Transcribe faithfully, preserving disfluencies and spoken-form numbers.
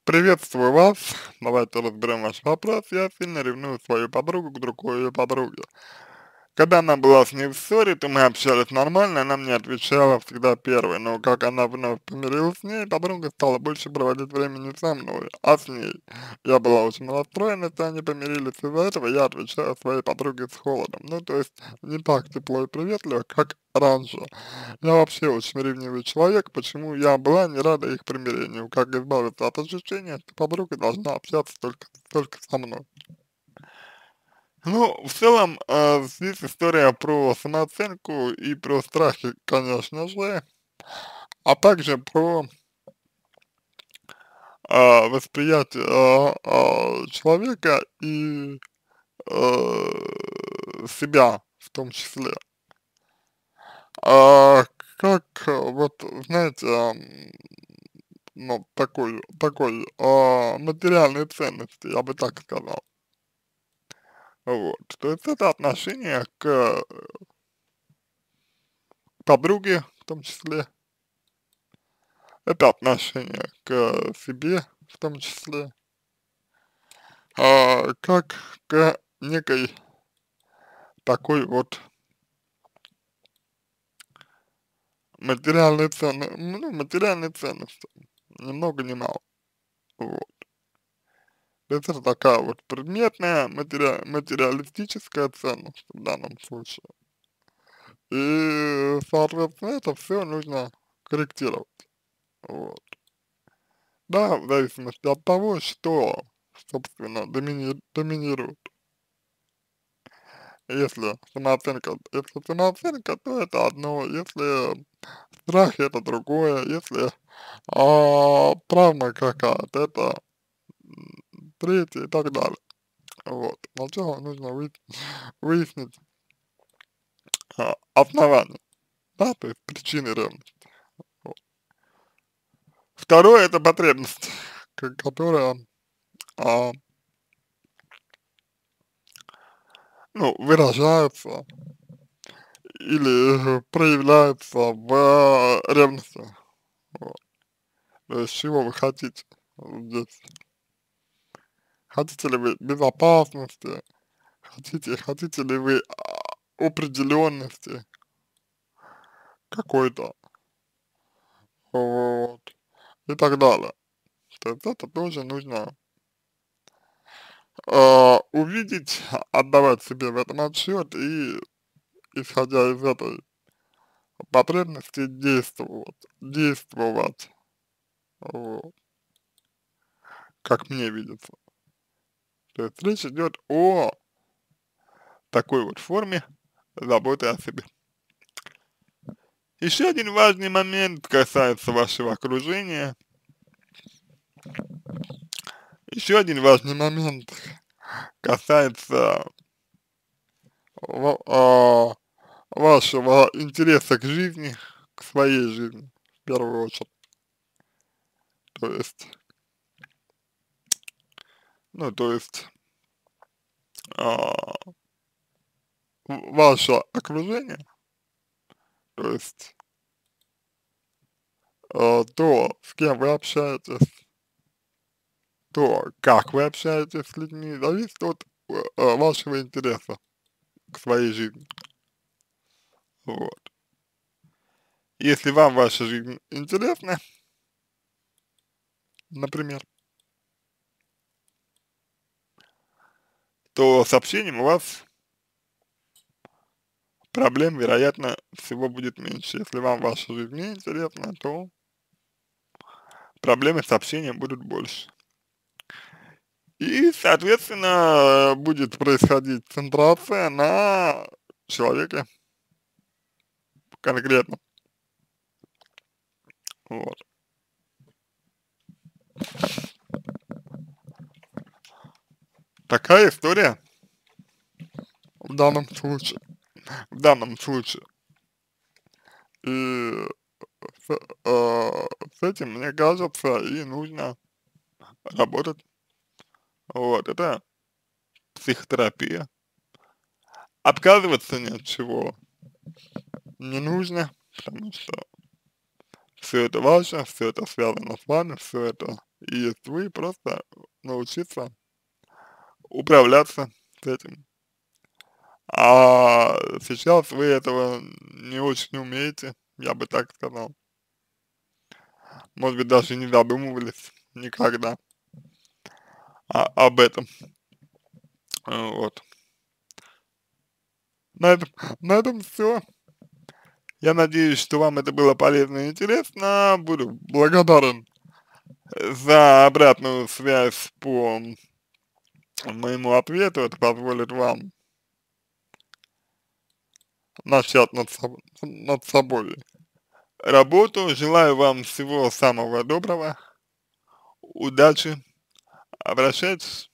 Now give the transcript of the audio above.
Приветствую вас. Давайте разберем ваш вопрос. Я сильно ревную свою подругу к другой ее подруге. Когда она была с ней в ссоре, то мы общались нормально, она мне отвечала всегда первой, но как она вновь помирилась с ней, подруга стала больше проводить времени со мной, а с ней. Я была очень расстроена, что они помирились, из-за этого я отвечаю своей подруге с холодом. Ну, то есть не так тепло и приветливо, как раньше. Я вообще очень ревнивый человек, почему я была не рада их примирению, как избавиться от ощущения, что подруга должна общаться только, только со мной. Ну, в целом, э, здесь история про самооценку и про страхи, конечно же, а также про э, восприятие э, э, человека и э, себя в том числе. А, как, э, вот, знаете, ам, ну, такой, такой, а, материальной ценности, я бы так сказал. Вот. То есть это отношение к подруге в том числе, это отношение к себе в том числе, а, как к некой такой вот материальной ценности, ну, материальной ценности, ни много ни мало. Вот. То есть это такая вот предметная, матери материалистическая ценность в данном случае. И, соответственно, это все нужно корректировать. Вот. Да, в зависимости от того, что, собственно, домини доминирует. Если самооценка если самооценка, то это одно, если страх — это другое, если, а, травма какая-то — это, м, третье и так далее. Вот. Сначала нужно вы выяснить, а, основания, да, то есть причины ревности. Вот. Второе — это потребность, к которая, а, ну, выражается или проявляется в ревности. Вот. То есть чего вы хотите здесь? Хотите ли вы безопасности? Хотите, хотите ли вы а, определенности какой-то? Вот. И так далее. То есть это тоже нужно а, увидеть, отдавать себе в этом отчет и, исходя из этой потребности, действовать, действовать, вот, как мне видится. То есть речь идет о такой вот форме заботы о себе. Еще один важный момент касается вашего окружения. Еще один важный момент касается ва- а, вашего интереса к жизни, к своей жизни, в первую очередь. То есть, ну, то есть, а, в- ваше окружение, то есть, а, то, с кем вы общаетесь, то, как вы общаетесь с людьми, зависит от э, э, вашего интереса к своей жизни. Вот. Если вам ваша жизнь интересна, например, то с общением у вас проблем, вероятно, всего будет меньше. Если вам ваша жизнь не интересна, то проблемы с общением будут больше. И, соответственно, будет происходить центрация на человеке конкретно. Вот. Такая история в данном случае. В данном случае. И с, э, с этим, мне кажется, и нужно работать. Вот. Это психотерапия. Отказываться ни от чего не нужно, потому что все это ваше, все это связано с вами, все это есть вы, просто научиться управляться с этим. А сейчас вы этого не очень умеете, я бы так сказал. Может быть, даже не задумывались никогда а, об этом. А, Вот. На этом, на этом все. Я надеюсь, что вам это было полезно и интересно. Буду благодарен за обратную связь по моему ответу. Это позволит вам начать над, соб- над собой работу. Желаю вам всего самого доброго, удачи, обращайтесь.